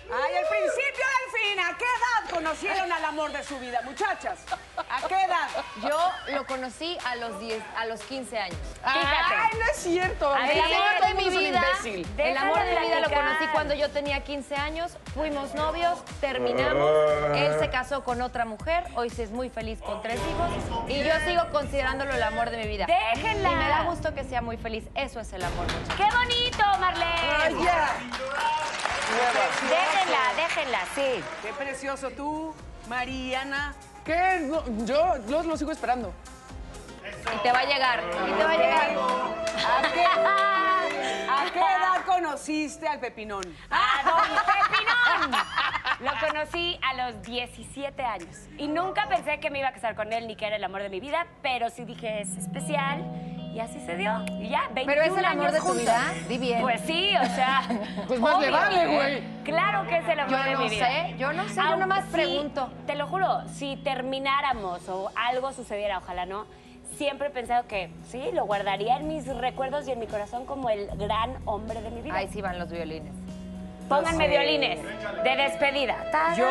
Ay, el principio del fin. ¿A qué edad conocieron al amor de su vida, muchachas? ¿A qué edad? Yo lo conocí a los 15 años. Ay, no es cierto. El amor de mi vida, Imbécil. el amor de mi vida lo conocí cuando yo tenía 15 años. Fuimos novios, terminamos. Él se casó con otra mujer. Hoy sí es muy feliz con 3 hijos. Y yo sigo considerándolo el amor de mi vida. Déjenla. Y me da gusto que sea muy feliz. Eso es el amor, muchachos. ¡Qué bonito, Marlene! Déjenla, sí. Qué precioso tú, Mariana. ¿Qué? No, yo lo sigo esperando. Y te va a llegar. Y te va a llegar. ¿A qué edad conociste al Pepinón? ¡A don Pepinón! Lo conocí a los 17 años. Y nunca pensé que me iba a casar con él ni que era el amor de mi vida, pero sí dije, es especial. Y así se dio. Y ya, 21 ¿Pero es el amor años de tu juntos. vida? Di bien. Pues sí, o sea. Pues más le obvio. vale, güey. Claro que es el amor Yo de no mi vida. sé, yo no sé, yo Aunque nomás sí, pregunto. Te lo juro, si termináramos o algo sucediera, ojalá no, siempre he pensado que sí, lo guardaría en mis recuerdos y en mi corazón como el gran hombre de mi vida. Ahí sí van los violines. Pónganme violines de despedida. ¡Tarán! Yo...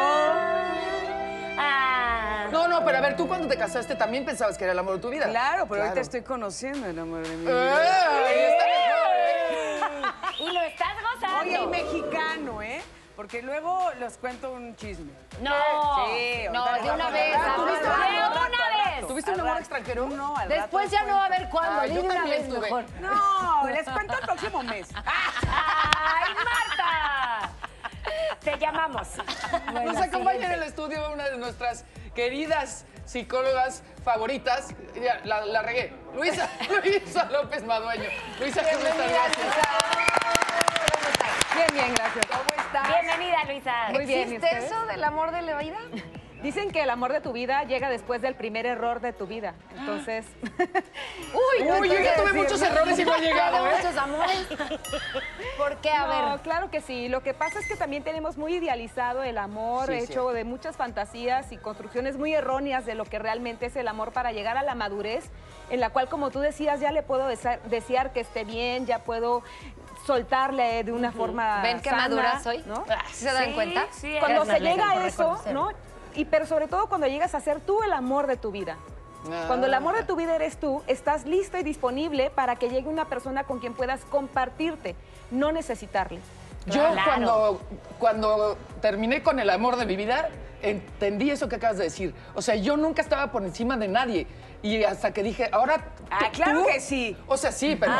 Ah. No, pero a ver, tú cuando te casaste también pensabas que era el amor de tu vida. Claro, pero ahorita estoy conociendo el amor de mi vida. Ahí está mejor, Y lo estás gozando. Oye, el mexicano, ¿eh? Porque luego les cuento un chisme. No. Sí, No, ahorita de una vez. ¿Tuviste De un una vez. ¿Tuviste un amor extranjero? No, al Después rato ya les no va a cuento. haber cuándo. Ah, Di yo de una también vez tuve. mejor. No, les cuento el próximo mes. ¡Ay, Marta! Te llamamos. Nos acompaña en el estudio una de nuestras queridas psicólogas favoritas. Ya, la regué. Luisa López Madueño. Luisa, ¿cómo estás? Gracias. Bien, gracias. ¿Cómo estás? Bienvenida, Luisa. Muy bien, ¿y ¿Existe ustedes? eso del amor de la vida? Dicen que el amor de tu vida llega después del primer error de tu vida. Entonces... Uy, yo ya tuve muchos errores y no he llegado, ¿eh? Muchos amores. ¿Por qué? A No, ver. claro que sí. Lo que pasa es que también tenemos muy idealizado el amor, Sí, hecho de muchas fantasías y construcciones muy erróneas de lo que realmente es el amor para llegar a la madurez, en la cual, como tú decías, ya le puedo desear que esté bien, ya puedo soltarle de una forma ¿Ven qué sana, madura soy? ¿no? ¿Sí se dan cuenta? Sí, Cuando eres se llega Marlene. a eso, ¿no? Pero sobre todo cuando llegas a ser tú el amor de tu vida. Cuando el amor de tu vida eres tú, estás lista y disponible para que llegue una persona con quien puedas compartirte, no necesitarle. Yo Claro. cuando terminé con el amor de mi vida, entendí eso que acabas de decir. O sea, yo nunca estaba por encima de nadie. Y hasta que dije, ahora Ah, claro que sí. O sea, sí, pero...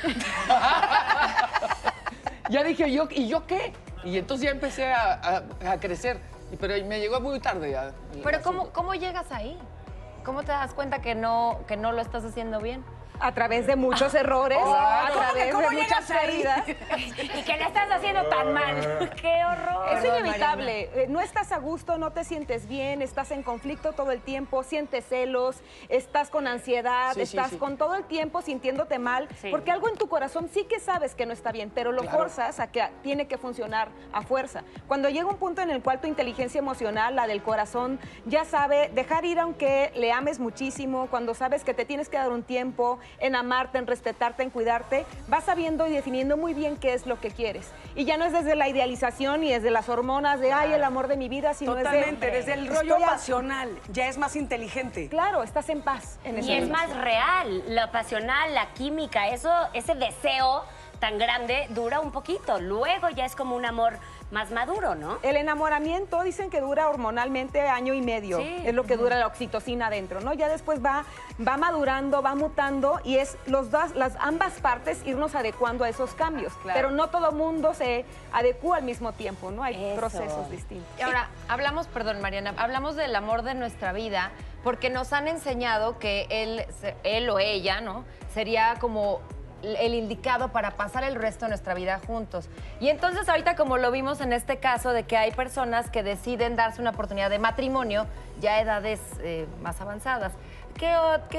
Ya dije, ¿y yo qué? Y entonces ya empecé a crecer. Pero me llegó muy tarde. Pero ¿cómo llegas ahí? ¿Cómo te das cuenta que no lo estás haciendo bien? A través de muchos errores, a través ¿Cómo de muchas llegas ahí? caídas. Y que le estás haciendo tan mal. ¡Qué horror! Es inevitable. No estás a gusto, no te sientes bien, estás en conflicto todo el tiempo, sientes celos, estás con ansiedad, Sí, sí, estás sí. con todo el tiempo sintiéndote mal, Sí. porque algo en tu corazón sí que sabes que no está bien, pero lo Claro. forzas a que tiene que funcionar a fuerza. Cuando llega un punto en el cual tu inteligencia emocional, la del corazón, ya sabe dejar ir aunque le ames muchísimo, cuando sabes que te tienes que dar un tiempo en amarte, en respetarte, en cuidarte, vas sabiendo y definiendo muy bien qué es lo que quieres. Y ya no es desde la idealización y desde las hormonas de, ay, el amor de mi vida, sino Totalmente, desde el rollo estoy pasional. Ya es más inteligente. Claro, estás en paz en ese Y es momento. más real, lo pasional, la química, ese deseo tan grande dura un poquito. Luego ya es como un amor más maduro, ¿no? El enamoramiento dicen que dura hormonalmente año y medio. Sí. Es lo que dura la oxitocina adentro, ¿no? Ya después va madurando, va mutando y es las ambas partes irnos adecuando a esos cambios. Claro. Pero no todo mundo se adecua al mismo tiempo, ¿no? Hay Eso. procesos distintos. Y ahora, perdón, Mariana, hablamos del amor de nuestra vida porque nos han enseñado que él o ella, ¿no? Sería como el indicado para pasar el resto de nuestra vida juntos. Y entonces ahorita, como lo vimos en este caso de que hay personas que deciden darse una oportunidad de matrimonio ya a edades más avanzadas, ¿qué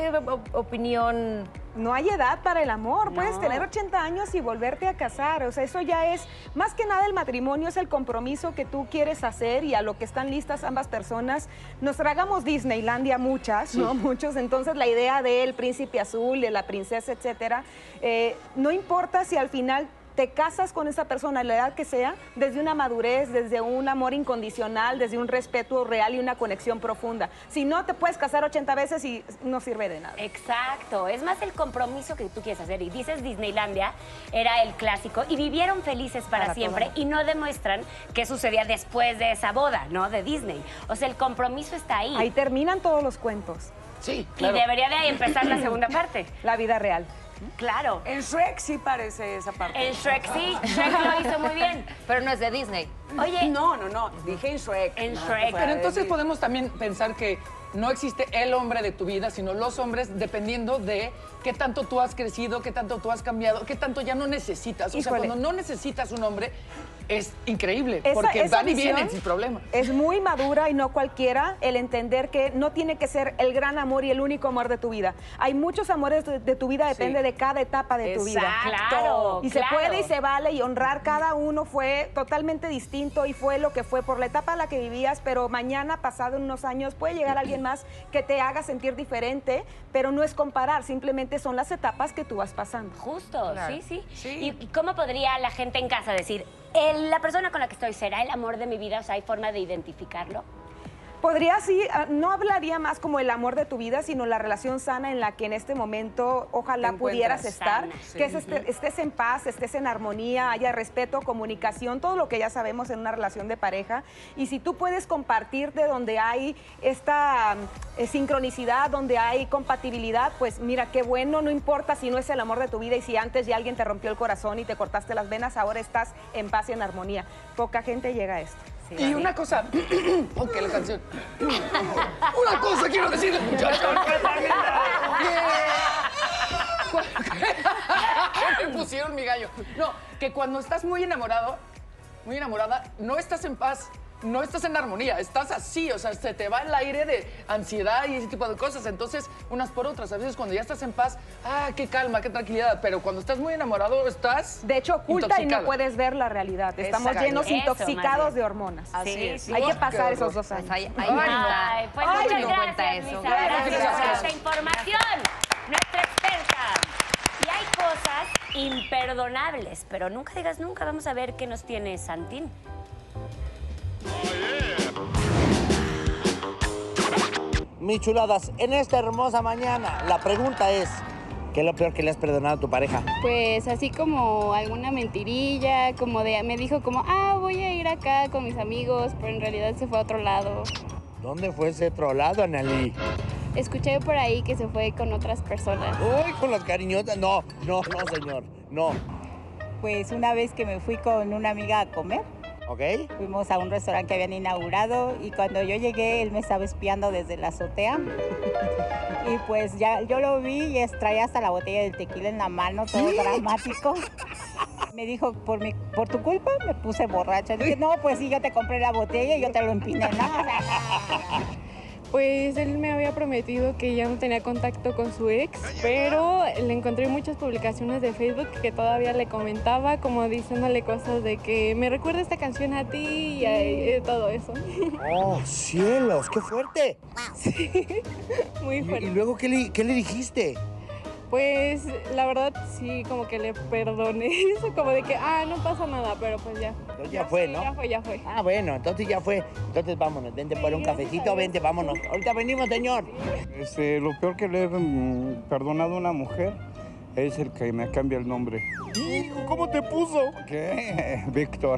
opinión? No hay edad para el amor. No. Puedes tener 80 años y volverte a casar. O sea, eso ya es, más que nada el matrimonio es el compromiso que tú quieres hacer y a lo que están listas ambas personas. Nos tragamos Disneylandia muchas, ¿no? Muchos. Entonces la idea del príncipe azul, de la princesa, etcétera, no importa si al final te casas con esa persona, a la edad que sea, desde una madurez, desde un amor incondicional, desde un respeto real y una conexión profunda. Si no, te puedes casar 80 veces y no sirve de nada. Exacto, es más el compromiso que tú quieres hacer. Y dices Disneylandia era el clásico y vivieron felices para siempre y no demuestran qué sucedía después de esa boda, ¿no? De Disney. O sea, el compromiso está ahí. Ahí terminan todos los cuentos. Sí, claro. Y debería de ahí empezar la segunda parte. La vida real. Claro. En Shrek sí parece esa parte. En Shrek sí, Shrek lo hizo muy bien. Pero no es de Disney. Oye, No, dije en Shrek. En No, Shrek. que fuera Pero de entonces Disney. podemos también pensar que no existe el hombre de tu vida, sino los hombres dependiendo de qué tanto tú has crecido, qué tanto tú has cambiado, qué tanto ya no necesitas. O sea, Híjole. cuando no necesitas un hombre, es increíble, Esa- porque esa van y visión vienen sin problema. Es muy madura y no cualquiera el entender que no tiene que ser el gran amor y el único amor de tu vida. Hay muchos amores de tu vida, depende de cada etapa de tu vida. Claro. Y se puede y se vale y honrar cada uno fue totalmente distinto y fue lo que fue por la etapa en la que vivías, pero mañana, pasado en unos años, puede llegar alguien más que te haga sentir diferente, pero no es comparar, simplemente son las etapas que tú vas pasando. Justo, Claro. sí. Sí. ¿Y cómo podría la gente en casa decir, la persona con la que estoy será el amor de mi vida? O sea, ¿hay forma de identificarlo? Podría sí, no hablaría más como el amor de tu vida, sino la relación sana en la que en este momento ojalá Te pudieras encuentras estar, sana, que estés en paz, estés en armonía, haya respeto, comunicación, todo lo que ya sabemos en una relación de pareja. Y si tú puedes compartir de donde hay esta sincronicidad, donde hay compatibilidad, pues mira, qué bueno, no importa si no es el amor de tu vida y si antes ya alguien te rompió el corazón y te cortaste las venas, ahora estás en paz y en armonía. Poca gente llega a esto. Y una cosa, ok, la canción. Una cosa quiero decirles, muchachos. Me pusieron mi gallo. No, que cuando estás muy enamorado, muy enamorada, no estás en paz, no estás en armonía, estás así, o sea, se te va el aire de ansiedad y ese tipo de cosas. Entonces, unas por otras, a veces cuando ya estás en paz, qué calma, qué tranquilidad, pero cuando estás muy enamorado, estás De hecho, oculta y no intoxicado. puedes ver la realidad. Estamos Exacto. llenos, Eso, intoxicados más bien. de hormonas. Así Sí, es. sí. Hay que Qué pasar horror. esos 2 Pues años. ahí Ay, pues está. muchas no gracias, cuenta eso. Luisa. Gracias, Gracias por gracias. esta información. Nuestra experta. Y hay cosas imperdonables, pero nunca digas nunca. Vamos a ver qué nos tiene Santín. Mis chuladas, en esta hermosa mañana, la pregunta es, ¿qué es lo peor que le has perdonado a tu pareja? Pues así como alguna mentirilla, como de, me dijo como, voy a ir acá con mis amigos, pero en realidad se fue a otro lado. ¿Dónde fue ese otro lado, Annalí? Escuché por ahí que se fue con otras personas. Uy, con las cariñotas. No, señor, no. Pues una vez que me fui con una amiga a comer, ¿Ok? fuimos a un restaurante que habían inaugurado y cuando yo llegué él me estaba espiando desde la azotea y pues ya yo lo vi y traía hasta la botella del tequila en la mano, todo dramático. Me dijo, por tu culpa me puse borracha. Le dije, no, pues sí, yo te compré la botella y yo te lo empiné. No, o sea, Pues él me había prometido que ya no tenía contacto con su ex, pero le encontré muchas publicaciones de Facebook que todavía le comentaba, como diciéndole cosas de que me recuerda esta canción a ti y todo eso. ¡Oh, cielos! ¡Qué fuerte! Muy ¿Y fuerte. luego qué le dijiste? Pues la verdad sí, como que le perdoné eso, como de que, no pasa nada, pero pues ya. Entonces ya fue, ¿no? Ya fue. Ah, bueno, entonces ya fue. Entonces vámonos, vente por un cafecito, vente, vámonos. Ahorita venimos, señor. Lo peor que le he perdonado a una mujer es el que me cambia el nombre. Hijo, ¿cómo te puso? ¿Qué? Víctor.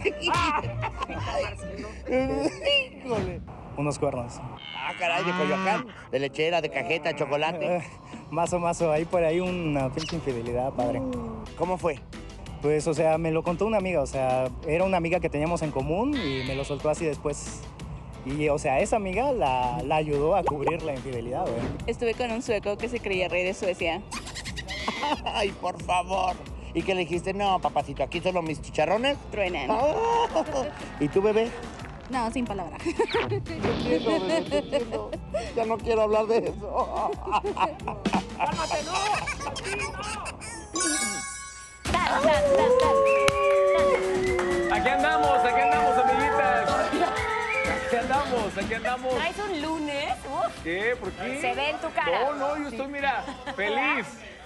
Híjole. Unos cuernos. Caray, de Coyoacán, de lechera, de cajeta, chocolate. Mazo, ahí por ahí una pinche infidelidad, padre. ¿Cómo fue? Pues, o sea, me lo contó una amiga, o sea, era una amiga que teníamos en común y me lo soltó así después. Y, o sea, esa amiga la ayudó a cubrir la infidelidad, güey. Estuve con un sueco que se creía rey de Suecia. Ay, por favor. ¿Y qué le dijiste? No, papacito, aquí solo mis chicharrones. Truenan. ¿Y tú, bebé? No, sin palabra. Te entiendo, bebé, te entiendo. Ya no quiero hablar de eso. Aquí andamos, amiguitas. Aquí andamos. ¿Traes un lunes? Uf, ¿Qué? ¿Por qué? se ve en tu cara. No, yo estoy, mira, feliz.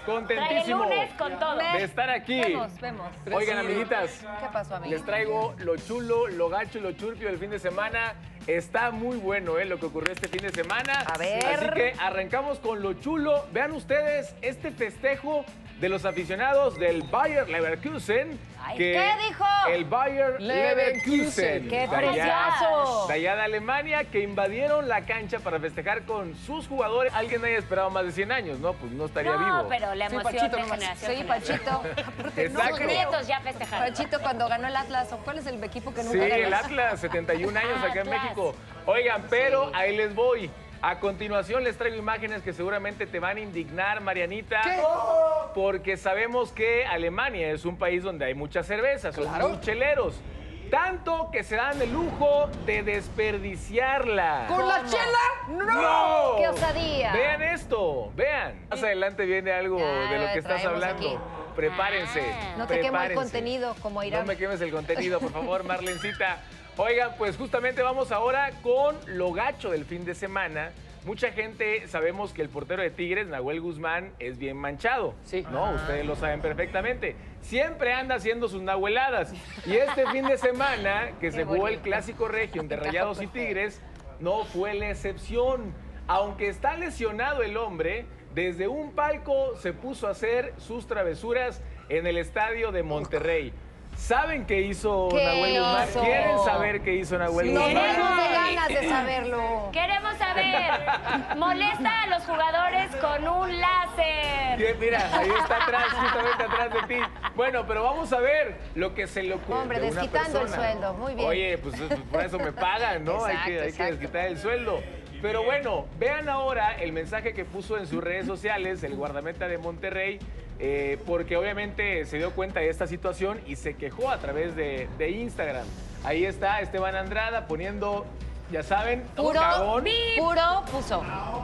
contentísimo Trae el lunes con todo. de estar aquí. Vemos. Oigan, amiguitas, ¿Qué pasó, amiga? les traigo lo chulo, lo gacho y lo churpio del fin de semana. Está muy bueno lo que ocurrió este fin de semana. A ver. Así que arrancamos con lo chulo. Vean ustedes este festejo de los aficionados del Bayer Leverkusen. Ay, ¿Qué dijo? El Bayer Leverkusen. ¡Qué de allá- precioso! De allá de Alemania, que invadieron la cancha para festejar con sus jugadores. Alguien haya esperado más de 100 años, ¿no? Pues no estaría No, vivo. pero la Sí, emoción Pachito de nomás. generación. Sí, en Pachito. Exacto. Sus nietos ya festejaron. Pachito cuando ganó el Atlas. ¿O cuál es el equipo que nunca Sí, ganó? el Atlas, 71 años acá en Atlas. México. Oigan, pero ahí les voy. A continuación les traigo imágenes que seguramente te van a indignar, Marianita. ¿Qué? Porque sabemos que Alemania es un país donde hay mucha cerveza, son Claro. muy cheleros. Tanto que se dan el lujo de desperdiciarla. ¿Con la chela? ¡No! ¡Qué osadía! Vean esto, vean. Más adelante viene algo Ya, de lo que estás traemos hablando. aquí. Prepárense. No te quemo el prepárense. contenido como Irán. No me quemes el contenido, por favor, Marlencita. Oigan, pues justamente vamos ahora con lo gacho del fin de semana. Mucha gente sabemos que el portero de Tigres, Nahuel Guzmán, es bien manchado. Sí. ¿No? Ustedes lo saben perfectamente. Siempre anda haciendo sus nahueladas. Y este fin de semana, que se jugó el clásico regio de Rayados y Tigres, no fue la excepción. Aunque está lesionado el hombre, desde un palco se puso a hacer sus travesuras en el estadio de Monterrey. ¿Saben qué hizo ¡Qué Nahuel Guzmán? oso! ¿Quieren saber qué hizo Nahuel Nos Guzmán? morimos de ganas de saberlo. Queremos saber. Molesta a los jugadores con un láser. Bien, mira, ahí está atrás, justamente atrás de ti. Bueno, pero vamos a ver lo que se le ocurre. Hombre, de una desquitando el persona. sueldo, muy bien. Oye, pues por eso me pagan, ¿no? hay que Exacto. desquitar el sueldo. Pero bueno, vean ahora el mensaje que puso en sus redes sociales el guardameta de Monterrey, porque obviamente se dio cuenta de esta situación y se quejó a través de Instagram. Ahí está Esteban Andrada poniendo, ya saben, Puro, cagón, puro puso.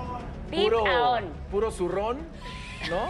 Pip aón. puro zurrón, ¿no?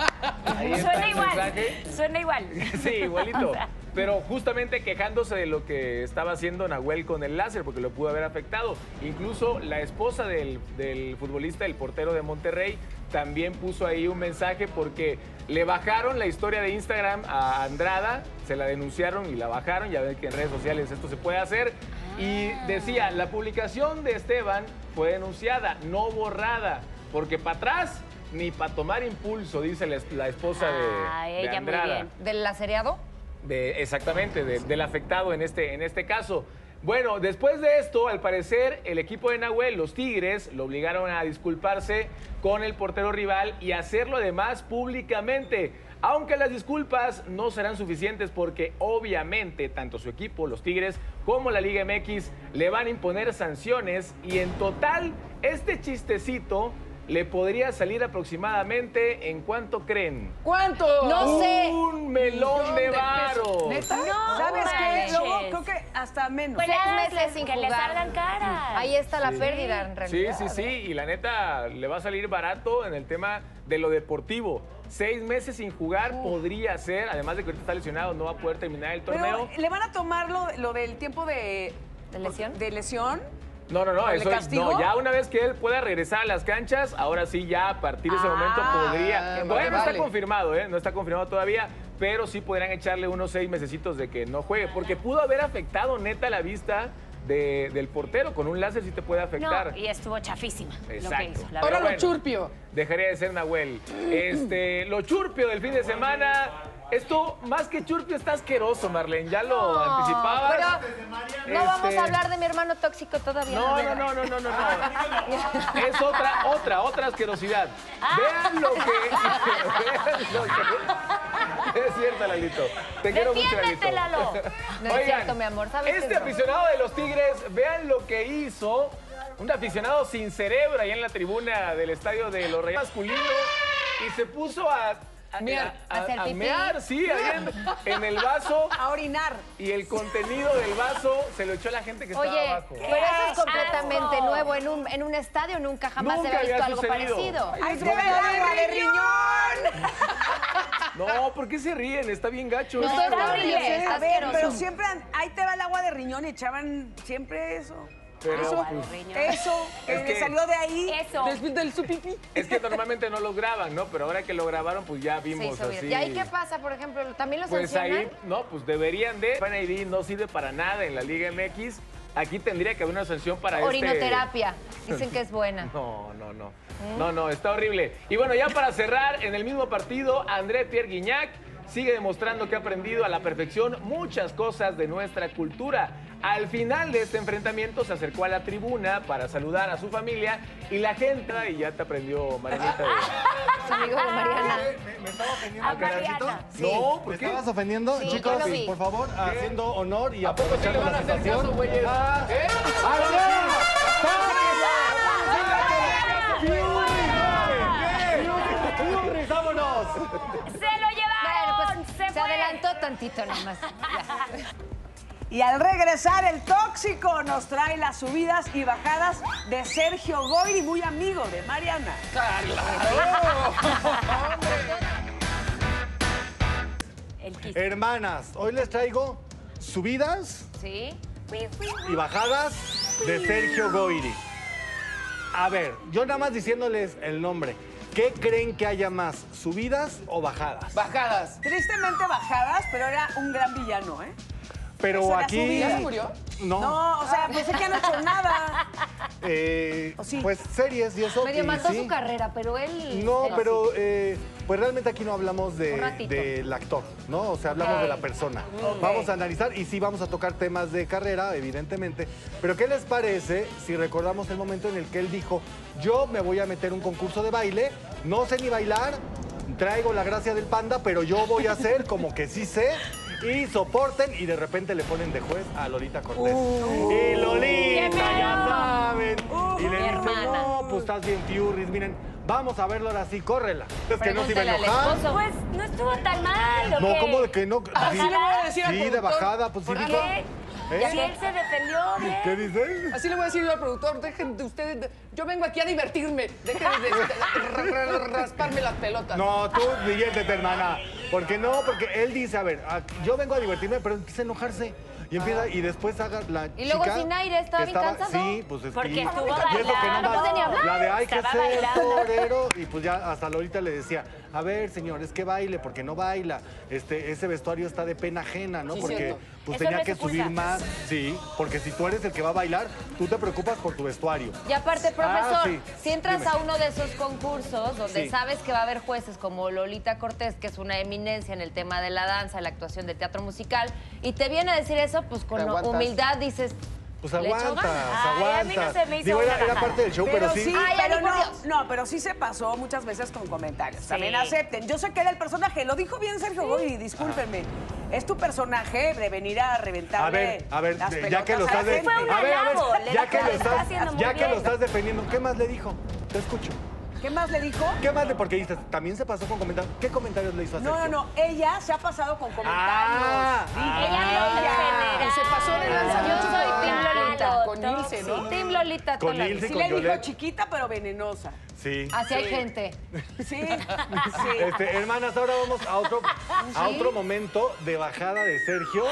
Ahí está Suena el igual. mensaje. Suena igual. Sí, igualito. Pero justamente quejándose de lo que estaba haciendo Nahuel con el láser, porque lo pudo haber afectado. Incluso la esposa del futbolista, el portero de Monterrey, también puso ahí un mensaje porque le bajaron la historia de Instagram a Andrada, se la denunciaron y la bajaron. Ya ven que en redes sociales esto se puede hacer. Y decía, la publicación de Esteban fue denunciada, no borrada, porque para atrás ni para tomar impulso, dice la esposa de ella muy Andrada. bien. ¿Del lacereado? Exactamente, del afectado en este caso. Bueno, después de esto, al parecer, el equipo de Nahuel, los Tigres, lo obligaron a disculparse con el portero rival y hacerlo además públicamente. Aunque las disculpas no serán suficientes porque obviamente tanto su equipo, los Tigres, como la Liga MX le van a imponer sanciones y en total este chistecito le podría salir aproximadamente, ¿en cuánto creen? ¿Cuánto? No sé. Un melón de varo. ¿Neta? No ¿Sabes qué? manches. Luego creo que hasta menos. Pues 6 hazles meses sin que le jugar. salgan caras. Ahí está la pérdida, en Sí, realidad. sí, sí, y la neta le va a salir barato en el tema de lo deportivo. 6 meses sin jugar podría ser, además de que ahorita está lesionado, no va a poder terminar el torneo. Pero, ¿le van a tomar lo del tiempo de lesión? ¿De lesión? No, ¿Le eso castigo? no, ya una vez que él pueda regresar a las canchas, ahora sí ya a partir de ese momento podría. Todavía no está confirmado, no está confirmado todavía, pero sí podrían echarle unos 6 mesecitos de que no juegue, porque pudo haber afectado neta la vista del portero. Con un láser sí te puede afectar. No, y estuvo chafísima lo que Exacto. hizo. La Ahora verdad. lo churpio. Dejaría de ser Nahuel. Lo churpio del fin de semana. Esto, más que churpio, está asqueroso, Marlene. Ya lo anticipabas. Pero no vamos a hablar de mi hermano tóxico todavía. No. Es otra asquerosidad. Vean lo que... Es cierto, Lalito. Te quiero mucho, Lalito. Defiéndete, Lalo. No es cierto, mi amor. ¿Sabes Este qué no? aficionado de los Tigres, vean lo que hizo un aficionado sin cerebro allá en la tribuna del estadio de los Reyes masculino y se puso a Mear. Hacer a pipí. mear, sí, ahí en el vaso. A orinar. Y el contenido del vaso se lo echó a la gente que estaba Oye, abajo. pero eso es completamente asco! nuevo. En un estadio nunca jamás Nunca se había visto había algo sucedido. parecido. ¡Ahí te ve el agua de riñón! No, ¿por qué se ríen? Está bien gacho. No, esto. está horrible. Está A ver, asqueroso. pero siempre, ahí te va el agua de riñón y echaban siempre eso. Pero, Agua de pues, riñón. Eso, Es que que- le salió de ahí. Eso. Después del su pipí. es que normalmente no los graban, ¿no? Pero ahora que lo grabaron, pues ya Se vimos hizo viral. así. ¿Y ahí qué pasa, por ejemplo? ¿También lo Pues sancionan? ahí, no, pues deberían de. Fan ID no sirve para nada en la Liga MX. Aquí tendría que haber una sanción para Orinoterapia. Dicen que es buena. No, no, no. No, está horrible. Y bueno, ya para cerrar, en el mismo partido, André Pierre Guignac sigue demostrando que ha aprendido a la perfección muchas cosas de nuestra cultura. Al final de este enfrentamiento se acercó a la tribuna para saludar a su familia y la gente, y ya te aprendió Marianita. Su amigo de Mariana. ¿Me estaba ofendiendo, A Mariana. No, ¿Me ¿por qué? estabas ofendiendo? Sí, Chicos, yo lo vi. por favor, haciendo honor y ¿A poco sí le aprovechando van a la hacer situación. caso, güeyes? ¡Ah! ¿Eh? ¡Fiurris, vámonos! ¡Se lo llevaron! Bueno, pues se fue. adelantó tantito nomás. Ya. Y al regresar, el tóxico nos trae las subidas y bajadas de Sergio Goyri, muy amigo de Mariana. El kiss. Hermanas, hoy les traigo subidas ¿Sí? y bajadas de Sergio Goyri. A ver, yo nada más diciéndoles el nombre. ¿Qué creen que haya más, subidas o bajadas? Bajadas. Tristemente bajadas, pero era un gran villano, ¿eh? Pero Eso era aquí... subida. ¿Ya se murió? No, No, o sea, pensé que no ha hecho nada. ¿O sí? pues series y eso. Medio y mató sí. su carrera, pero él... No, él pero sí. pues realmente aquí no hablamos Un de, ratito. del actor, ¿no? O sea, hablamos Ok. de la persona. Ok. Vamos a analizar y sí vamos a tocar temas de carrera, evidentemente. Pero ¿qué les parece si recordamos el momento en el que él dijo, yo me voy a meter un concurso de baile, no sé ni bailar, traigo la gracia del panda, pero yo voy a hacer como que sí sé. Y soporten y de repente le ponen de juez a Lolita Cortés. Y Lolita, ya saben. Y le mi dicen, hermana. no, pues estás bien fiurris, miren, vamos a verlo ahora sí, córrela. Es que no se iba a Pregúntale al enojar. esposo. Pues no estuvo tan mal, ¿o No, qué? ¿cómo de que no? Así le voy a decir al Sí, de productor. bajada, pues sí ¿Por dijo. qué? ¿Eh? Si él se defendió bien. ¿Qué dices? Así le voy a decir yo al productor, dejen de ustedes, yo vengo aquí a divertirme, dejen de rasparme las pelotas. No, tú diviértete, hermana. Porque no, porque él dice, a ver, yo vengo a divertirme, pero empieza a enojarse. Y empieza, y después haga la Y luego chica sin aire, estaba que bien cansado. Sí, pues es Porque que... estuvo y eso que bailando. No puede ni hablar. La de hay que Estaba ser bailando. torero. Y pues ya hasta Lolita le decía, a ver, señor, es que baile, porque no baila. Ese vestuario está de pena ajena, ¿no? Sí, Porque cierto. pues Eso tenía no es que su culpa. subir más. Sí, porque si tú eres el que va a bailar, tú te preocupas por tu vestuario. Y aparte, profesor, sí. si entras Dime. a uno de esos concursos donde Sí. sabes que va a haber jueces como Lolita Cortés, que es una eminencia en el tema de la danza, la actuación de teatro musical, y te viene a decir eso, pues con Te aguantas. humildad dices, Pues le echo aguantas, ganas. Ay, a mí no aguantas. se me hizo Digo, una era bajada. parte del show, pero sí. Ay, pero Ani, por no, Dios. no, pero sí se pasó muchas veces con comentarios. También Sí. acepten. Yo sé que era el personaje, lo dijo bien Sergio Goyri, discúlpenme. Es tu personaje de venir a reventarle A ver, las ya que pelotas lo a estás la de- gente. Fue un a ver, halago, le ya dijo, que lo "Lo está estás, haciendo muy ya que lo bien". estás defendiendo, ¿qué más le dijo? Te escucho. ¿Qué más le dijo? ¿Qué más le? Porque dices, también se pasó con comentarios. ¿Qué comentarios le hizo a No, Sergio? no, no, ella se ha pasado con comentarios. Ah, Ella no Que se pasó de lanza. yo soy Team Lolita. Con Ilse, ¿no? Team Lolita Con toda la Ilse vida. Sí con le dijo Yolette. chiquita pero venenosa. Sí. Así hay gente. Sí, sí. Hermanas, ahora vamos a otro momento de bajada de Sergio.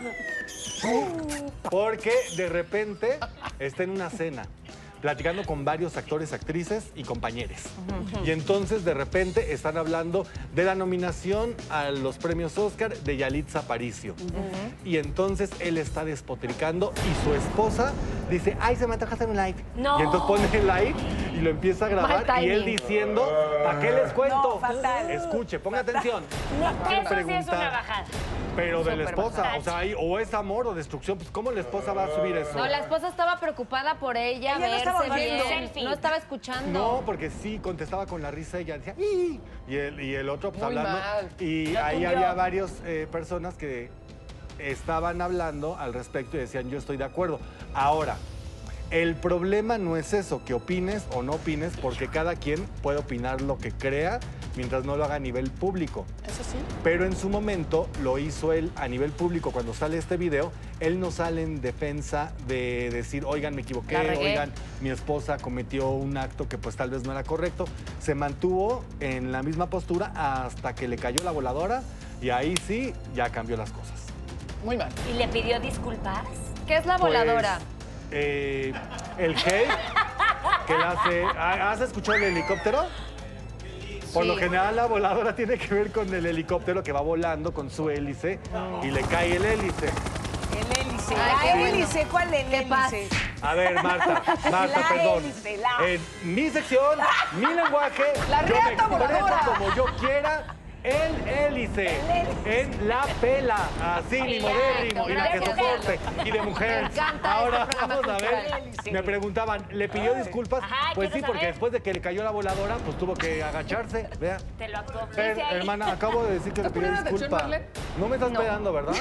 Porque de repente está en una cena, platicando con varios actores, actrices y compañeros. Y entonces de repente están hablando de la nominación a los premios Oscar de Yalitza Aparicio. Y entonces él está despotricando y su esposa dice, ay, se me antoja hacer un live. No. Y entonces pone el live y lo empieza a grabar Mal y él timing. diciendo, ¿para qué les cuento? No, fatal. Escuche, ponga atención. Eso sí es preguntar. una bajada. Pero de la Súper esposa, bajada. o sea, o es amor o destrucción, pues ¿cómo la esposa va a subir eso? No, la esposa estaba preocupada por ella, Ella no estaba verse viendo. bien. Selfie. No estaba escuchando. No, porque sí, contestaba con la risa, ella decía, "Ih", y el otro pues Muy hablando. mal. Y La ahí tumbó. había varias personas que estaban hablando al respecto y decían, yo estoy de acuerdo. Ahora, el problema no es eso, que opines o no opines, porque cada quien puede opinar lo que crea mientras no lo haga a nivel público. Eso sí. Pero en su momento lo hizo él a nivel público. Cuando sale este video, él no sale en defensa de decir, oigan, me equivoqué, La regué. oigan, mi esposa cometió un acto que pues tal vez no era correcto. Se mantuvo en la misma postura hasta que le cayó la voladora y ahí sí ya cambió las cosas. Muy mal. ¿Y le pidió disculpas? ¿Qué es la voladora? el hate que le hace... ¿Has escuchado el helicóptero? Por lo general, la voladora tiene que ver con el helicóptero que va volando con su hélice y le cae el hélice. El hélice. Ay, La hélice, ¿cuál es el hélice? A ver, Marta, perdón. Hélice, En mi sección, mi lenguaje, La yo me reata expreso voladora. como yo quiera. El hélice, en la pela, así, ni modérrimo, y la que soporte, y de mujer. Me encanta Ahora este programa vamos a ver, cultural. me preguntaban, ¿le pidió disculpas? Ajá, Pues sí, quiero porque saber. después de que le cayó la voladora, pues tuvo que agacharse, vea. Te lo actuó. Pero, Dice ahí. hermana, acabo de decir que le ¿Estás pidió poniendo atención, disculpas. Marlene? No me estás pegando, ¿verdad?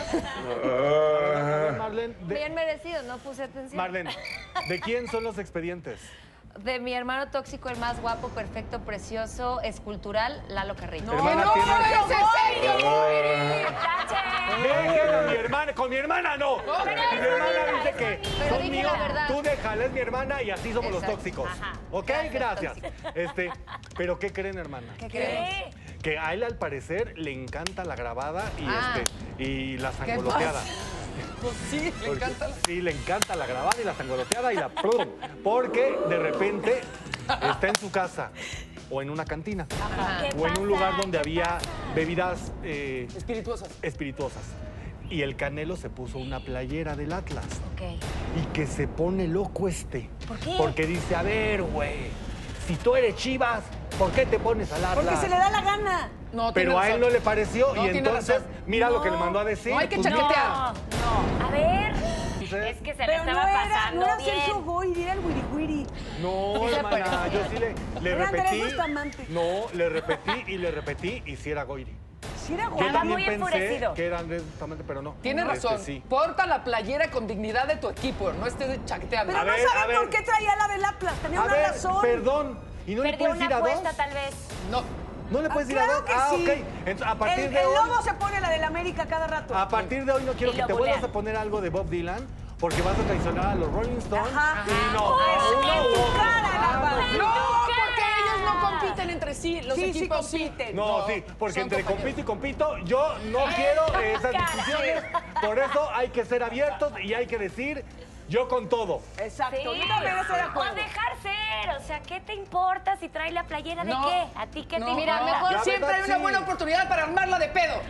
A ver, Marlene, Bien merecido, no puse atención. Marlene, ¿de quién son los expedientes? De mi hermano tóxico, el más guapo, perfecto, precioso, escultural, Lalo Carrillo. Hermana, ¡No, tiene- es en serio! Déjelo, mi hermana, con mi hermana no. Mi hermana dice que Pero son dije míos, la verdad. tú déjala, es mi hermana y así somos los Exacto. tóxicos. Ajá. ¿Ok? Gracias. Pero ¿qué creen, hermana? ¿Qué crees? Que a él al parecer le encanta la grabada y la ¿Qué sangoloteada. pasa? Pues sí, le encanta. Sí, le encanta la grabada y la sangoloteada y la plum. Porque de repente está en su casa o en una cantina ¿Qué o en pasa? un lugar donde había bebidas Espirituosas. y el Canelo se puso una playera del Atlas. Ok. Y que se pone loco ¿Por qué? Porque dice, a ver, güey, si tú eres Chivas, ¿por qué te pones al Atlas? Porque se le da la gana. No, tiene Pero a él razón. no le pareció No, y tiene entonces, razón. mira lo que le mandó a decir. No hay que pues, chaquetear. No. A ver. Es que se le Pero estaba pasando no era bien. Sergio Goyri, era el Wiri Wiri. No, hermana, yo sí le Era Andrés repetí. Bustamante. No, le repetí y sí era Goyri. Sí era Yo Goyri. Estaba también muy pensé enfurecido. que era Andrés Bustamante, pero no. Tienes razón. Sí. Porta la playera con dignidad de tu equipo. No estés chaqueteando. Pero A no ver, a saben ver. por qué traía la del Atlas. Tenía A una ver, razón. perdón. ¿Y no le Perdió puedes ir una a dos? apuesta, tal vez. No. ¿No le puedes ir a Claro dos? que Ah, sí. ok. Entonces, a partir El de hoy... lobo se pone la del América cada rato. A partir de hoy no quiero Y que lo te vuelvas bulean. a poner algo de Bob Dylan porque vas a traicionar a los Rolling Stones. Ajá. Y no, Pues, a uno en u tu otro. cara, Ah, Nava. no, sí. No, porque ellos no compiten entre sí. Los Sí, sí equipos compiten. No, sí, porque son entre compañeros. compito y compito, yo no quiero esas cara. discusiones. Por eso hay que ser abiertos y hay que decir yo con todo. Exacto. Sí. Yo también estoy de acuerdo. O dejar ser. O sea, ¿qué te importa si trae la playera de No. qué? ¿A ti qué te No, importa? no. mejor La siempre hay verdad, una sí. buena oportunidad para armarla de pedo.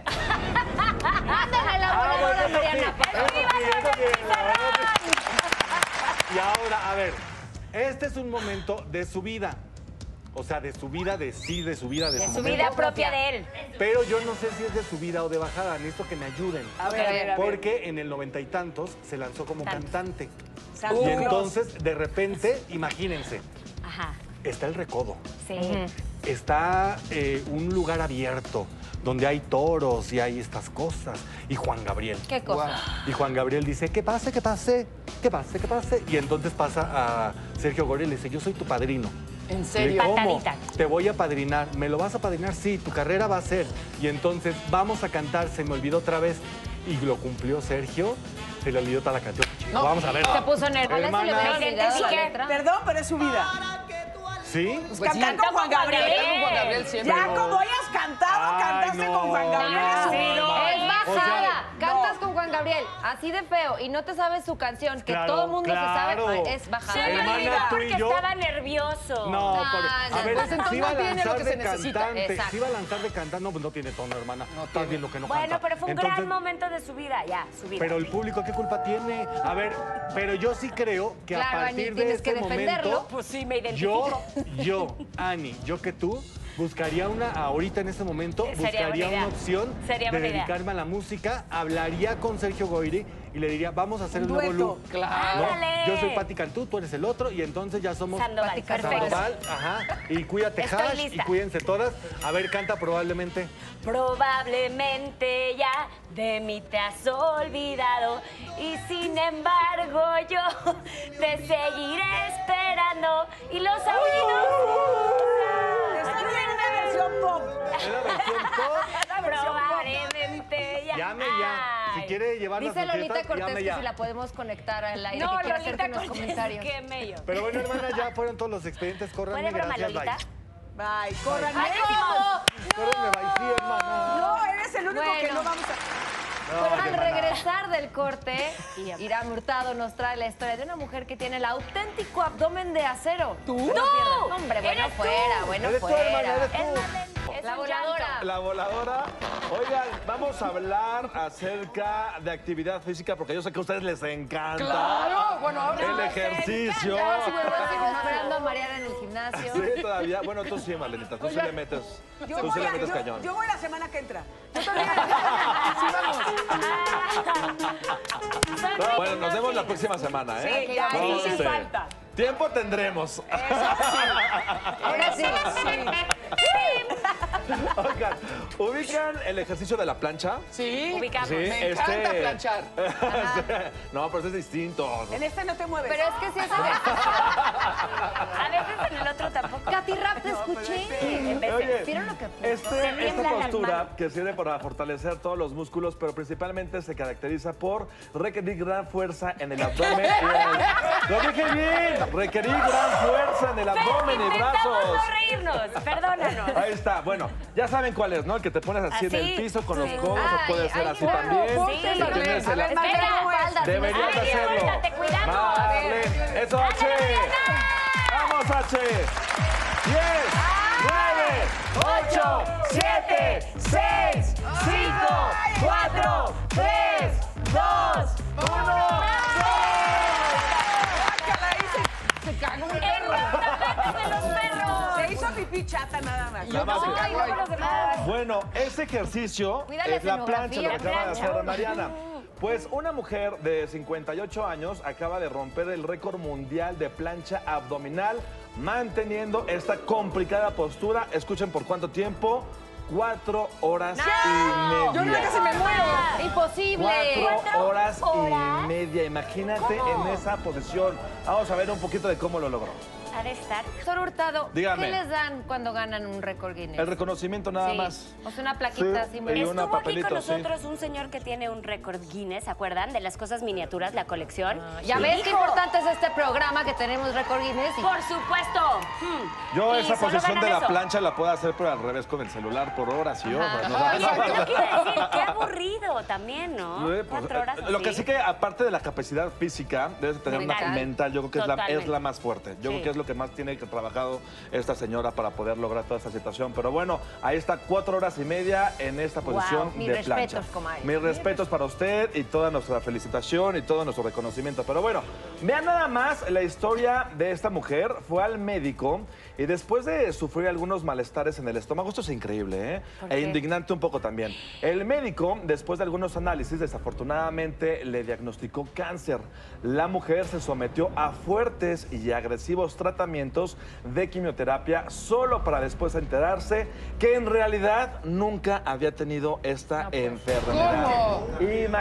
Ándale la Ah, bueno, voladora, eso sí, Mariana. eso sí, la verdad sí. Y ahora, a ver, este es un momento de su vida. O sea, de su vida, de sí, de su vida, de, De su su momento. vida propia de él. Pero yo no sé si es de subida o de bajada. Necesito que me ayuden. A ver, a ver, a ver. Porque en el 90 y tantos se lanzó como cantante. Santo Y Claus. entonces, de repente, imagínense, Ajá. está el recodo. Sí. Está un lugar abierto donde hay toros y hay estas cosas. Y Juan Gabriel. ¿Qué cosa? Y Juan Gabriel dice, que pase, que pase, que pase, que pase. Y entonces pasa a Sergio Goyri y le dice, yo soy tu padrino. En Y le serio. dice, ¿cómo? Patadita. Te voy a padrinar. ¿Me lo vas a padrinar? Sí, tu carrera va a ser. Y entonces vamos a cantar, se me olvidó otra vez. Y lo cumplió Sergio. Se le olvidó toda la canción. No. Vamos a ver. Se puso nerviosa. Hermana. Le hubiera olvidado la ¿qué? letra. Perdón, pero es su vida. ¿Sí? Pues Cantar sí. con Juan Gabriel. Con Juan Gabriel siempre. Ya como hayas cantado, Ay, cantaste no. con Juan Gabriel. Es su Sí, vida. es bajada. O sea, Cantas no. con Juan Gabriel, así de feo, y no te sabes su canción, que Claro, todo el mundo claro. se sabe, es bajada. Se me Hermana, olvidó tú y porque yo- estaba nervioso. No, No, a ver, pues entonces si iba a no tiene lanzar lo que se de necesita. cantante, Exacto. si iba a lanzar de cantante, no, pues no tiene tono, hermana. Estás viendo que no canta. Bueno, pero fue un Entonces, gran momento de su vida, ya, su vida. Pero el público, ¿qué culpa tiene? A ver, pero yo sí creo que a Claro, partir Ani, de tienes que este defenderlo. momento, Pues sí, me identifico. Ani, yo que tú, buscaría ahorita en este momento, Sería buscaría buena idea. una opción Sería de buena idea. dedicarme a la música, hablaría con Sergio Goyri y le diría, vamos a hacer el nuevo dueto. look. Claro. ¿no? Ándale. Yo soy Pati Cantú, tú eres el otro, y entonces ya somos Sandoval, Pati perfecto. Sandoval, ajá, y cuídate Estoy Hash, lista. y cuídense todas. A ver, canta probablemente. Probablemente ya de mí te has olvidado y sin embargo yo te seguiré esperando y los Está bien la versión pop. Es la versión pop. Probablemente ya. Llame ya. Si Ay. quiere llevar Dice las Lolita fiestas, Cortés llame que ya. si la podemos conectar al aire, No, que quiere hacerte Lolita unos Cortés, comentarios. qué mello. Pero bueno, hermana, ya fueron todos los expedientes. Córranme, ¿Puede broma, gracias, Lolita? Bye, corran. ¡Ay, bye. Córranme, bye, sí, hermana. No, eres el único que Bueno. no vamos a... Pero al regresar del corte, Irán Hurtado nos trae la historia de una mujer que tiene el auténtico abdomen de acero. ¿Tú? No pierdas. Hombre, bueno ¿Eres tú? fuera, bueno ¿Eres tú, fuera. hermana? ¿Eres tú? Es La un voladora. llanto. La voladora. Oigan, vamos a hablar acerca de actividad física porque yo sé que a ustedes les encanta. ¡Claro! Bueno, ahora el nos ejercicio. Sigo esperando a Mariana en el gimnasio. Sí, todavía. Bueno, tú sí, Marlenita. Tú sí le metes. Tú sí le metes cañón. Yo voy la semana que entra. Yo también. Bueno, nos vemos la próxima semana, ¿eh? Sí, ya, No sin sé. falta. Tiempo tendremos. Ahora sí. Oigan, ¿ubican el ejercicio de la plancha? Sí, Ubicamos. Sí, me encanta planchar. No, pero ese es distinto. En este no te mueves. Pero es que sí es ejercicio. A veces en el otro tampoco. Katy Rap, te escuché. Oye, ¿Vieron lo que esta tiemblan las postura manos. que sirve para fortalecer todos los músculos, pero principalmente se caracteriza por requerir gran fuerza en el abdomen. Lo dije bien, requerir gran fuerza en el abdomen y Intentamos brazos. no reírnos, perdónanos. Ahí está, bueno, ya saben cuál es, ¿no? El que te pones así en el Así, piso con los sí. codos, o puede ser así también. Sí, Si tienes el- Espera, Deberías Ay, hacerlo. suéltate, cuidado. Marlene, eso, H. Vamos, H. 10, 9, 8, 7, 6, 5, 4, 3, 2, 1. Se cagó un ¡El perro. restaurante de los perros! Se hizo pipí chata nada más. Nada más. Ay, Ay, no, los demás. Bueno, ese ejercicio Cuida la es la plancha, lo que escenografía. acaba de La plancha. hacer Mariana. Pues una mujer de 58 años acaba de romper el récord mundial de plancha abdominal, manteniendo esta complicada postura. Escuchen por cuánto tiempo. 4 horas y media. Yo no casi me muero. Imposible. 4 horas horas? y media. Imagínate en esa posición. Vamos a ver un poquito de cómo lo logró. Ha de estar. Doctor Hurtado, Dígame. ¿qué les dan cuando ganan un récord Guinness? El reconocimiento nada Sí. más. O sea, una plaquita Sí, así y muy... una Estuvo aquí papelito, con sí. nosotros un señor que tiene un récord Guinness, ¿se acuerdan? De las cosas miniaturas, la colección. Ya Y ves qué dijo, importante es este programa que tenemos récord Guinness. Y... Por supuesto. Yo Y esa solo posición de ganan la eso. plancha la puedo hacer pero al revés con el celular por horas y horas. ¿no? Oye, yo quiero decir, qué aburrido también, ¿no? Sí, pues, 4 horas lo que así. sí que aparte de la capacidad física, debes tener una Mental. mental. Yo creo que es Totalmente. la más fuerte. Yo Sí. creo que es lo que más tiene que trabajado esta señora para poder lograr toda esta situación. Pero bueno, ahí está 4 horas y media en esta posición Mis de respetos, plancha. comadre. Mis respetos para usted y toda nuestra felicitación y todo nuestro reconocimiento. Pero bueno, vean nada más la historia de esta mujer. Fue al médico y después de sufrir algunos malestares en el estómago, esto es increíble, ¿eh? ¿Por E qué? indignante un poco también. El médico, después de algunos análisis, desafortunadamente le diagnosticó cáncer. La mujer se sometió a fuertes y agresivos tratamientos de quimioterapia solo para después enterarse que en realidad nunca había tenido esta enfermedad. ¿Cómo?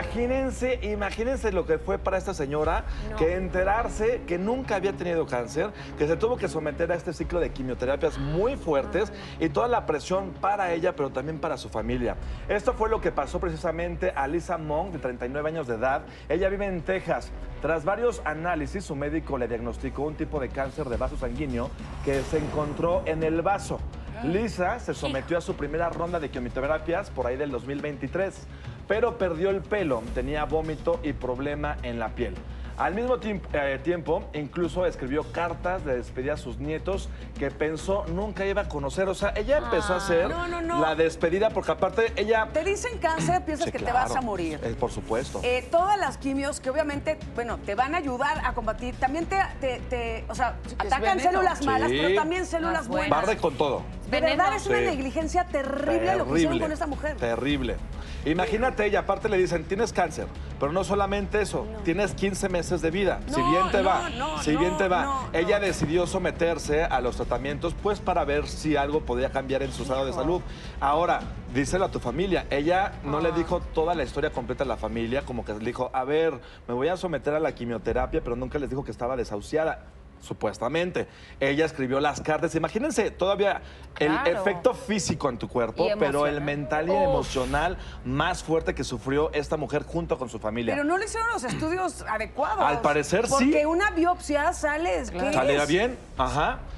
Imagínense lo que fue para esta señora que enterarse que nunca había tenido cáncer, que se tuvo que someter a este ciclo de quimioterapias muy fuertes y toda la presión para ella, pero también para su familia. Esto fue lo que pasó precisamente a Lisa Monk, de 39 años de edad. Ella vive en Texas. Tras varios análisis, su médico le diagnosticó un tipo de cáncer de vaso sanguíneo que se encontró en el vaso. Lisa se sometió a su primera ronda de quimioterapias por ahí del 2023, pero perdió el pelo, tenía vómito y problema en la piel. Al mismo tiempo, incluso escribió cartas de despedida a sus nietos que pensó nunca iba a conocer. O sea, ella empezó a hacer no. la despedida porque aparte ella... Te dicen cáncer, piensas Sí, que te claro. vas a morir. Por supuesto. Todas las quimios que obviamente, bueno, te van a ayudar a combatir, también o sea, atacan veneno. células malas, Sí. pero también células buenas. Barre con todo. De verdad es una Sí. negligencia terrible lo que hicieron con esta mujer. Terrible. Imagínate ella, aparte le dicen, tienes cáncer, pero no solamente eso, tienes 15 meses de vida. Si No, bien te va, no, si bien te va. no, Ella decidió someterse a los tratamientos, pues para ver si algo podía cambiar en su estado de salud. Ahora, díselo a tu familia. Ella no le dijo toda la historia completa a la familia, como que le dijo, a ver, me voy a someter a la quimioterapia, pero nunca les dijo que estaba desahuciada. Supuestamente. Ella escribió las cartas. Imagínense todavía el Claro. efecto físico en tu cuerpo, Y pero el emocional. mental y el emocional más fuerte que sufrió esta mujer junto con su familia. Pero no le hicieron los estudios adecuados. Al parecer, sí. Porque una biopsia sale... ¿qué ¿Salía es? bien? Ajá.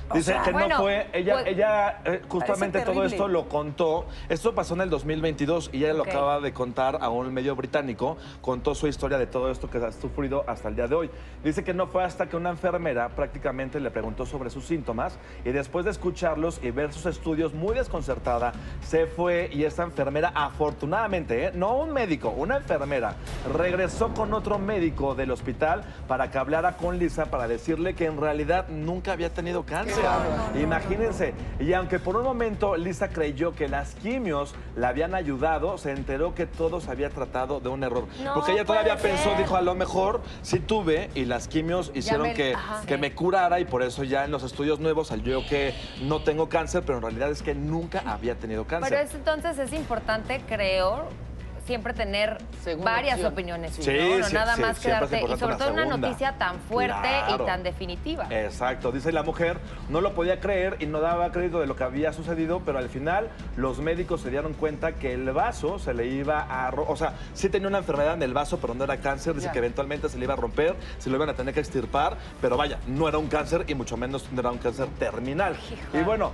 Dice sea, que bueno, no fue, ella justamente Parece todo terrible. esto lo contó. Esto pasó en el 2022 y ella lo Ok. acaba de contar a un medio británico. Contó su historia de todo esto que ha sufrido hasta el día de hoy. Dice que no fue hasta que una enfermera prácticamente le preguntó sobre sus síntomas y después de escucharlos y ver sus estudios muy desconcertada, se fue y esta enfermera, afortunadamente, no un médico, una enfermera, regresó con otro médico del hospital para que hablara con Lisa para decirle que en realidad nunca había tenido cáncer. Imagínense. Y aunque por un momento Lisa creyó que las quimios la habían ayudado, se enteró que todo se había tratado de un error. No Porque ella todavía puede pensó, ser. dijo, a lo mejor sí tuve y las quimios hicieron que me curara y por eso ya en los estudios nuevos salió que no tengo cáncer, pero en realidad es que nunca había tenido cáncer. Pero entonces es importante, creo, siempre tener Segunda varias opción. opiniones, Sí, ¿no? No sí, nada sí, más siempre es quedarte, y importante sobre una todo una segunda. noticia tan fuerte Claro. y tan definitiva. Exacto, dice la mujer, no lo podía creer y no daba crédito de lo que había sucedido, pero al final los médicos se dieron cuenta que el vaso se le iba a... O sea, sí tenía una enfermedad en el vaso, pero no era cáncer, dice Ya. que eventualmente se le iba a romper, se lo iban a tener que extirpar, pero vaya, no era un cáncer y mucho menos era un cáncer terminal. Y bueno,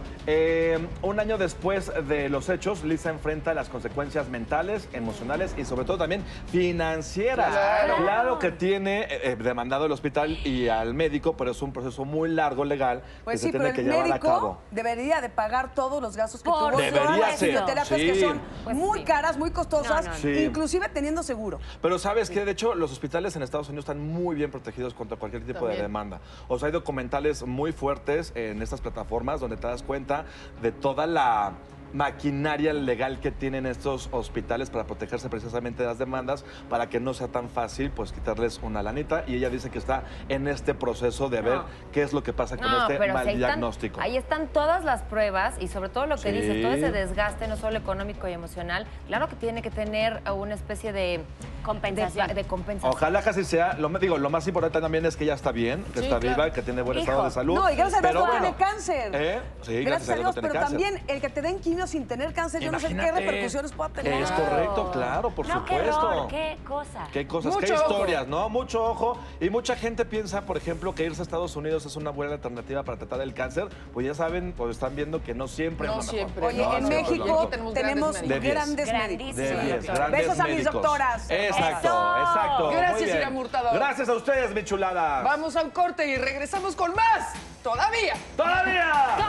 un año después de los hechos, Lisa enfrenta las consecuencias mentales, emocionales y sobre todo también financieras. Claro que tiene demandado el hospital y al médico, pero es un proceso muy largo legal Pues que sí, se pero tiene el que llevar a cabo. médico debería de pagar todos los gastos que Por tuvo. Debería Todas las ser, quimioterapias sí. que son Pues muy sí. caras, muy costosas, No, no, no. Sí. inclusive teniendo seguro. Pero sabes que de hecho los hospitales en Estados Unidos están muy bien protegidos contra cualquier tipo de También. demanda. O sea, hay documentales muy fuertes en estas plataformas donde te das cuenta de toda la maquinaria legal que tienen estos hospitales para protegerse precisamente de las demandas, para que no sea tan fácil pues quitarles una lanita. Y ella dice que está en este proceso de ver qué es lo que pasa con este pero mal si ahí están- diagnóstico. ahí están todas las pruebas y sobre todo lo que Sí. dices, todo ese desgaste, no solo económico y emocional, claro que tiene que tener una especie de Compensación. de compensación. Ojalá que así sea. Lo más importante también es que ella está bien, que Sí, está claro. viva, que tiene buen Hijo. estado de salud. No, y gracias a Dios Pero no tiene bueno, cáncer. Sí, Gracias a Dios, no tiene pero cáncer. también el que te den quimio sin tener cáncer, yo no sé qué Imagínate. repercusiones pueda tener. Es correcto, claro, por No, qué supuesto. horror, qué cosa. Qué cosas, Mucho qué ojo. historias, ¿no? Mucho ojo. Y mucha gente piensa, por ejemplo, que irse a Estados Unidos es una buena alternativa para tratar el cáncer. Pues ya saben, pues están viendo que no siempre No es lo mejor. siempre. Oye, No, en no, México no, no. tenemos Tenemos grandes Grandísimos. médicos. De 10, doctor. grandes Besos a mis médicos. doctoras. Exacto, Eso. exacto. Gracias, Muy bien. Ira Hurtado. Gracias a ustedes, mi chulada. Vamos a un corte y regresamos con más. Todavía. ¡Todavía!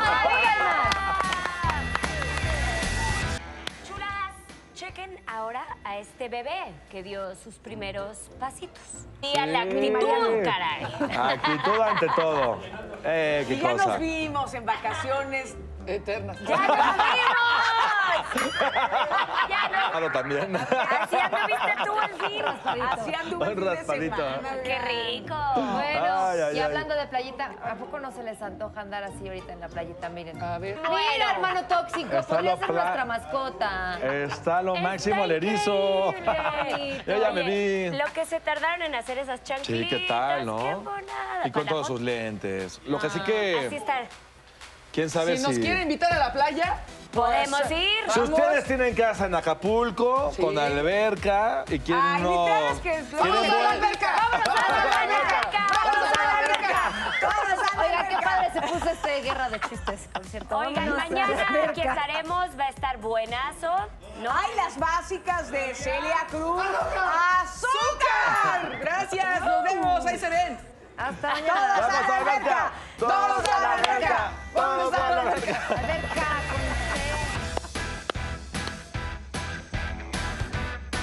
Chuladas, chequen ahora a este bebé que dio sus primeros pasitos. Y a la actitud, caray. Actitud ante todo. Qué Y ya cosa. nos vimos en vacaciones. Eternas. ¡Ya nos vimos! ¡Ya no! Claro, también. Así anduviste tú el fin. Así anduve el fin de raspadito. semana. ¡Qué rico! Bueno, Ay, ay, y ay. hablando de playita, ¿a poco no se les antoja andar así ahorita en la playita? Miren. A ver. Mira, hermano tóxico, Está podría lo ser pla- nuestra mascota. Está lo Está máximo el erizo. increíble. Yo ya me Oye, vi. Lo que se tardaron en hacer esas Sí, chanclitas. ¿qué tal, no? ¡Qué bonada! Y con ¿Para todos la sus lentes. Lo que sí foto? que... Así está. ¿Quién sabe Si nos quiere invitar a la playa, Podemos pues, ir. Si vamos. ustedes tienen casa en Acapulco, Sí. con alberca, y quieren Ay, ni no... te hagas que- quieren ¡Vamos a la buen- alberca! ¡Vámonos a la alberca! ¡Vámonos a la alberca! Oiga, qué padre se puso guerra de chistes, por cierto. Oigan, Vámonos. mañana aquí estaremos, va a estar buenazo. ¿no? Hay las básicas de Celia Cruz. ¡Azúcar! Gracias, nos vemos, ahí se ven. Hasta ¡Todos mañana. a la alberca! ¡Todos a la alberca! ¡Vamos a la alberca! Alberca.